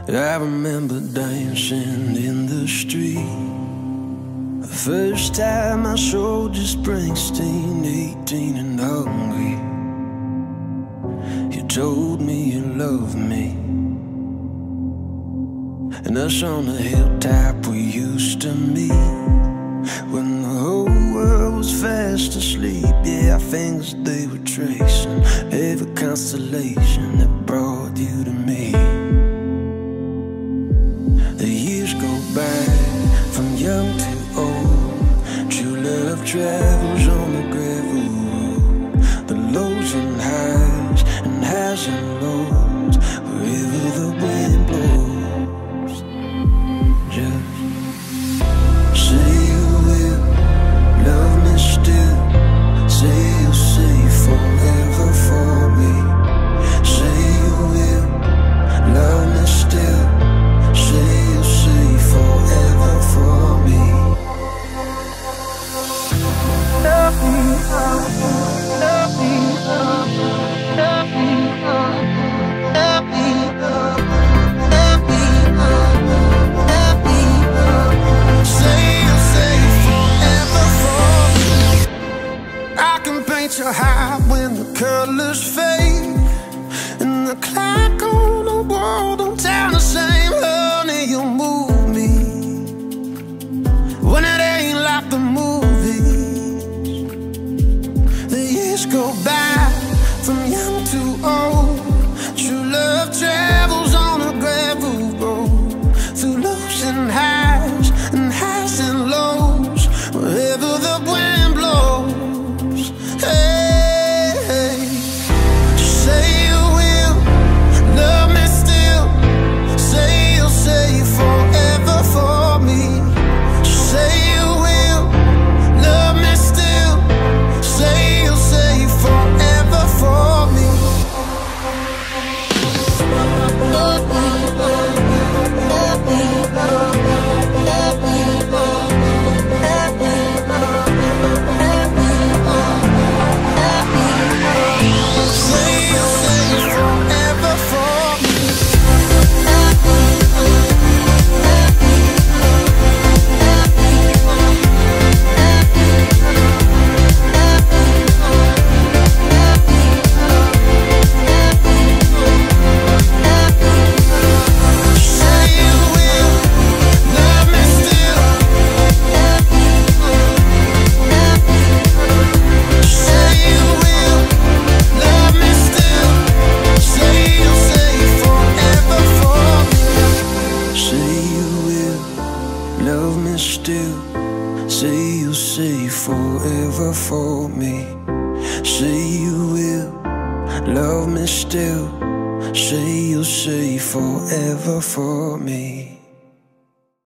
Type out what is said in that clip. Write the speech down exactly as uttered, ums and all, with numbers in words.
I remember dancing in the street. The first time I saw just Springsteen, eighteen and hungry. You told me you loved me, and us on the hilltop we used to meet, when the whole world was fast asleep. Yeah, our fingers, they were tracing every constellation that brought you to me. The years go by, from young to old. True love travels on the gravel road. The lows and highs, and highs and lows, wherever the wind blows. Just say you will love me still. Say you'll say forever for me. Say you will love me still. Say you'll say forever for me. Love me, love me, love me, love me, love me, love me, love me, love me, love me. Say you'll say forever for me. I can paint your heart when the colors fade, and the clock on the wall don't tell the same. Honey, you move me when it ain't like the movies. The years go by, from young to old. True love travels on a gravel road, through lows and highs, and highs and lows, wherever the wind blows. Hey, hey. Just say you will love me still. Say you'll say forever for me. Just say you will love me still. Say you'll say forever for me. Love me, love me, love me, love me, love me, love me, love me, love me, love me, love me, love me. Say you'll say forever for me. Love me, love me, love me, love me, love me, love me, love me, love me, say you will love me still. Love me, love me, say you will love me still. Say you'll say forever for me. Say you will love me still. Say you'll say forever for me. Say you will love me still. Say you'll say forever for me.